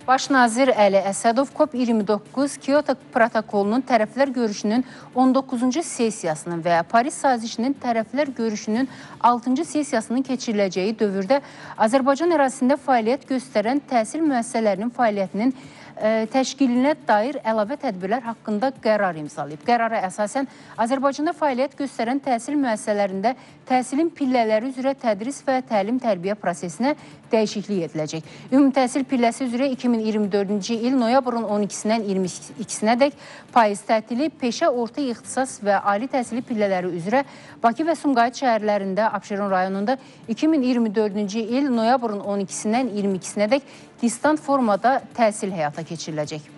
Baş nazir Əli Əsədov COP29 Kyoto protokolunun tərəflər görüşünün 19-cu sessiyasının və Paris sazişinin tərəflər görüşünün 6-cı sessiyasının keçiriləcəyi dövrdə Azərbaycan ərazisində fəaliyyət göstərən təhsil müəssisələrinin fəaliyyətinin təşkilinə dair əlavə tədbirlər haqqında qərar imzalayıb. Qərara əsasən Azərbaycanda fəaliyyət göstərən təhsil müəssisələrində təhsilin pillələri üzrə tədris və təlim-tərbiyə prosesinə dəyişiklik ediləcək. Ümumi təhsil pilləsi üzrə 2024-cü il noyabrın 12-dən 22-sinədək payız tətili, peşə, orta ixtisas və ali təhsili pillələri üzrə Bakı və Sumqayıt şəhərlərində, Abşeron rayonunda 2024-cü il noyabrın 12-dən 22-sinədək distant formada təhsil həyata keçiriləcək.